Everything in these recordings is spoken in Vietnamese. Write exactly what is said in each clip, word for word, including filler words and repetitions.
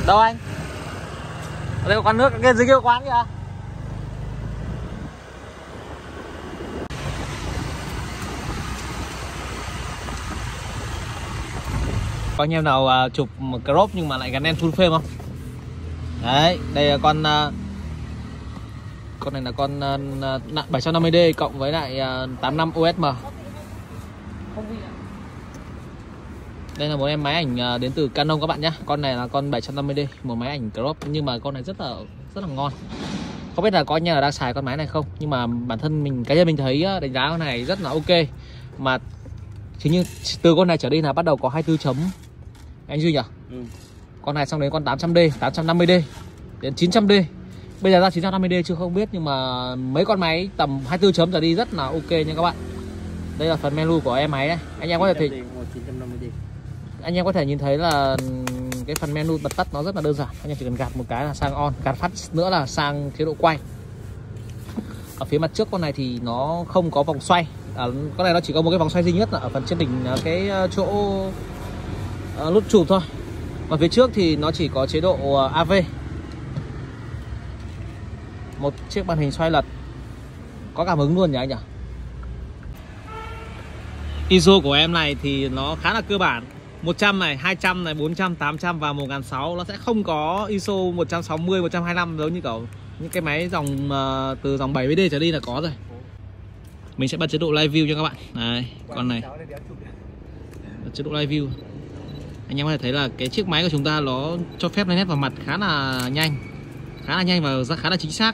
Đâu anh? Ở đây có quán nước, cái dưới kia có quán kìa. Có anh em nào uh, chụp crop nhưng mà lại gắn đèn full frame không? Đấy, đây là con uh, con này là con uh, bảy trăm năm mươi D cộng với lại uh, tám mươi lăm U S M. Đây là một em máy ảnh uh, đến từ Canon các bạn nhé. Con này là con bảy trăm năm mươi D, một máy ảnh crop nhưng mà con này rất là rất là ngon. Không biết là có anh em nào đang xài con máy này không, nhưng mà bản thân mình cá nhân mình thấy uh, đánh giá con này rất là ok. Mà chính như từ con này trở đi là bắt đầu có hai mươi tư chấm anh Duy nhỉ? Ừ. Con này xong đến con tám trăm D, tám trăm năm mươi D đến chín trăm D. Bây giờ ra chín trăm năm mươi D chưa không biết, nhưng mà mấy con máy tầm hai mươi tư chấm trở đi rất là ok nha các bạn. Đây là phần menu của em máy đấy. Anh em có thể thì anh em có thể nhìn thấy là cái phần menu bật tắt nó rất là đơn giản. Anh em chỉ cần gạt một cái là sang on, gạt phát nữa là sang chế độ quay. Ở phía mặt trước con này thì nó không có vòng xoay. À, con này nó chỉ có một cái vòng xoay duy nhất là ở phần trên đỉnh cái chỗ uh, nút chụp thôi. Còn phía trước thì nó chỉ có chế độ uh, a vê. Một chiếc màn hình xoay lật có cảm ứng luôn nhỉ anh nhỉ? i ét o của em này thì nó khá là cơ bản, một trăm này, hai trăm này, bốn trăm, tám trăm và một nghìn sáu trăm. Nó sẽ không có i ét o một trăm sáu mươi, một trăm hai mươi lăm giống như kiểu những cái máy dòng uh, từ dòng bảy mươi D trở đi là có rồi. Mình sẽ bật chế độ live view cho các bạn. Đấy, con này bật chế độ live view. Anh em có thể thấy là cái chiếc máy của chúng ta nó cho phép lên nét vào mặt khá là nhanh, khá là nhanh và khá là chính xác.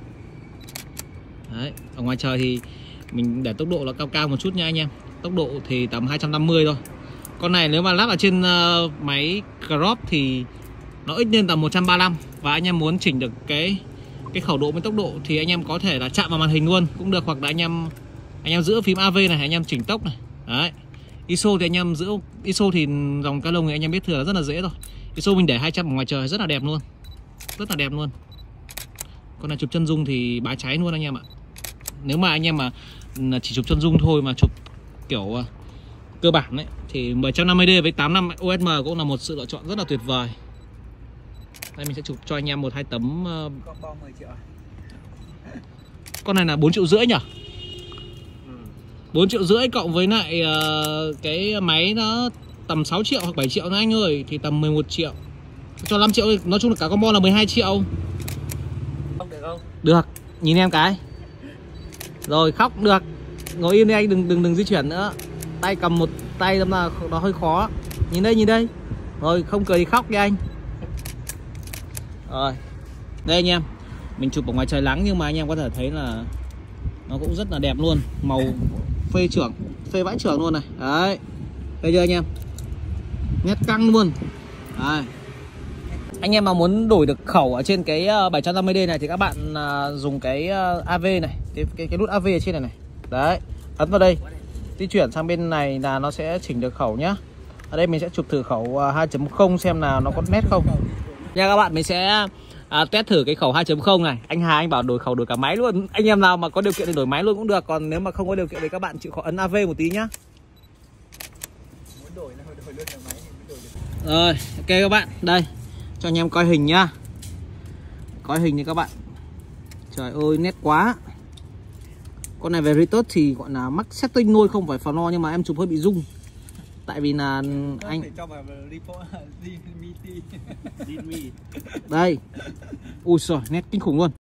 Đấy, ở ngoài trời thì mình để tốc độ nó cao cao một chút nha anh em. Tốc độ thì tầm hai trăm năm mươi thôi. Con này nếu mà lắp ở trên uh, máy crop thì nó ít lên tầm một trăm ba mươi lăm. Và anh em muốn chỉnh được cái cái khẩu độ với tốc độ thì anh em có thể là chạm vào màn hình luôn cũng được, hoặc là anh em anh em giữ phím a vê này, anh em chỉnh tốc này. Đấy. i ét o thì anh em giữ i ét o thì dòng Canon thì anh em biết thừa là rất là dễ rồi. i ét o mình để hai trăm ở ngoài trời rất là đẹp luôn. Rất là đẹp luôn. Con này chụp chân dung thì bá cháy luôn anh em ạ. Nếu mà anh em mà chỉ chụp chân dung thôi mà chụp kiểu uh, cơ bản đấy thì bảy trăm năm mươi D với tám mươi lăm U S M cũng là một sự lựa chọn rất là tuyệt vời. Đây mình sẽ chụp cho anh em một hai tấm. Uh... Con này là bốn triệu rưỡi nhỉ? bốn triệu rưỡi cộng với lại uh, cái máy nó tầm sáu triệu hoặc bảy triệu nữa anh ơi, thì tầm mười một triệu. Cho năm triệu, nói chung là cả combo là mười hai triệu. Không được không? Được, nhìn em cái. Rồi khóc được. Ngồi im đi anh, đừng đừng đừng di chuyển nữa. Tay cầm một tay là nó hơi khó. Nhìn đây, nhìn đây. Rồi không cười thì khóc đi anh. Rồi. Đây anh em. Mình chụp ở ngoài trời nắng nhưng mà anh em có thể thấy là nó cũng rất là đẹp luôn. Màu phê trưởng, phê vãi trưởng luôn này. Đấy. Thấy chưa anh em? Nét căng luôn. Đấy. Anh em mà muốn đổi được khẩu ở trên cái bảy trăm năm mươi D này thì các bạn dùng cái a vê này, cái cái cái nút a vê ở trên này này. Đấy, ấn vào đây. Di chuyển sang bên này là nó sẽ chỉnh được khẩu nhá. Ở đây mình sẽ chụp thử khẩu hai chấm không xem nào nó có nét không. Nha các bạn, mình sẽ à, test thử cái khẩu hai chấm không này. Anh Hà anh bảo đổi khẩu đổi cả máy luôn. Anh em nào mà có điều kiện thì đổi máy luôn cũng được, còn nếu mà không có điều kiện thì các bạn chịu khó ấn a vê một tí nhá. Rồi, ok các bạn, đây cho anh em coi hình nhá. Coi hình thì các bạn. Trời ơi nét quá. Con này về Ritot thì gọi là max setting thôi, không phải Fano, nhưng mà em chụp hơi bị rung. Tại vì là anh đây. Ui giời, nét kinh khủng luôn.